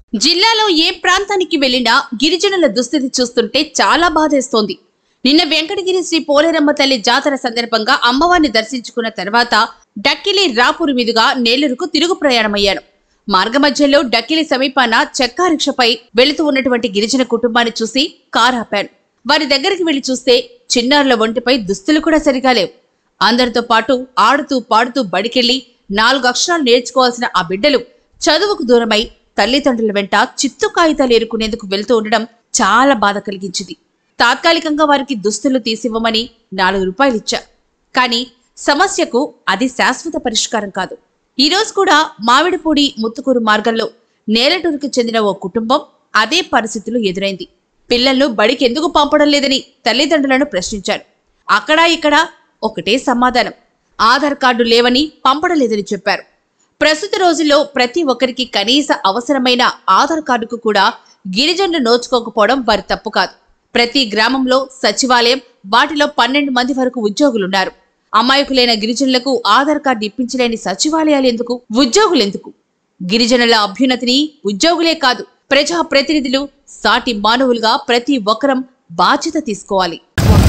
జిల్లాలో ఏ ప్రాంతానికి వెళ్లినా గిరిజనుల దుస్థితి చూస్తుంటే చాలా బాధేస్తోంది. నిన్న వెంకటగిరి శ్రీ పోలేరమ్మ తల్లి జాతర సందర్భంగా అమ్మవారిని దర్శించుకున్న తర్వాత డక్కిలి రాపూరు మీదుగా నేలూరుకు తిరుగు ప్రయాణమయ్యాను. మార్గమధ్యంలో డక్కిలి సమీపాన చెక్కా రిక్షపై వెళుతూ ఉన్నటువంటి గిరిజన కుటుంబాన్ని చూసి కారు ఆపాను. వారి దగ్గరికి వెళ్లి చూస్తే చిన్నారుల ఒంటిపై దుస్తులు కూడా సరిగా లేవు. అందరితో పాటు ఆడుతూ పాడుతూ బడికెళ్లి 4 అక్షరాలు నేర్చుకోవాల్సిన ఆ బిడ్డలు చదువుకు దూరమై తల్లిదండ్రుల వెంట చిత్తు కాగితాలు ఏరుకునేందుకు వెళ్తూ ఉండడం చాలా బాధ కలిగించింది. తాత్కాలికంగా వారికి దుస్తులు తీసివ్వమని 4 రూపాయలు ఇచ్చా. కానీ సమస్యకు అది శాశ్వత పరిష్కారం కాదు. ఈ రోజు కూడా మామిడిపూడి ముత్తుకూరు మార్గంలో నేలటూరుకు చెందిన ఓ కుటుంబం అదే పరిస్థితులు ఎదురైంది. పిల్లలను బడికి ఎందుకు పంపడం లేదని తల్లిదండ్రులను ప్రశ్నించారు. అక్కడా ఇక్కడ ఒకటే సమాధానం, ఆధార్ కార్డు లేవని పంపడం లేదని చెప్పారు. ప్రస్తుత రోజుల్లో ప్రతి ఒక్కరికి కనీస అవసరమైన ఆధార్ కార్డుకు కూడా గిరిజనులు నోచుకోకపోవడం వారి తప్పు కాదు. ప్రతి గ్రామంలో సచివాలయం, వాటిలో 12 మంది వరకు ఉద్యోగులున్నారు. అమాయకులైన గిరిజనులకు ఆధార్ కార్డు ఇప్పించలేని సచివాలయాలు ఎందుకు, ఉద్యోగులెందుకు? గిరిజనుల అభ్యున్నతిని ఉద్యోగులే కాదు, ప్రజా ప్రతినిధులు, సాటి మానవులుగా ప్రతి ఒక్కరం బాధ్యత తీసుకోవాలి.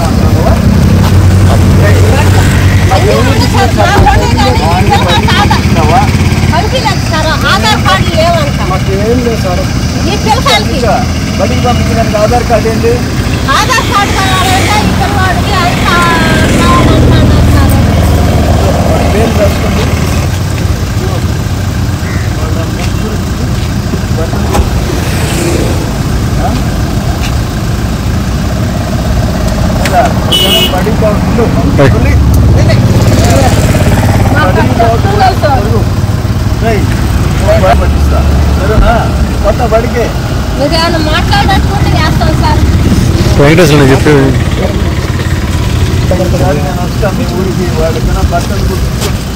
ఆధార్ కార్డు లేవంట. బడికి పంపించడానికి ఆధార్ కార్డు ఏంటి? ఆధార్ కార్డు కావాలంటే ఇక్కడ వాడికి పేరు రాసుకోండి. బడి పంపిస్తా సరేనా? కొత్త బడికి మీరు ఏమైనా మాట్లాడట్టుకుంటే చేస్తాను సార్. వెంకటేశ్వర చెప్పేది నేను వస్తాను మీ ఊరికి. వాళ్ళకైనా బట్టలు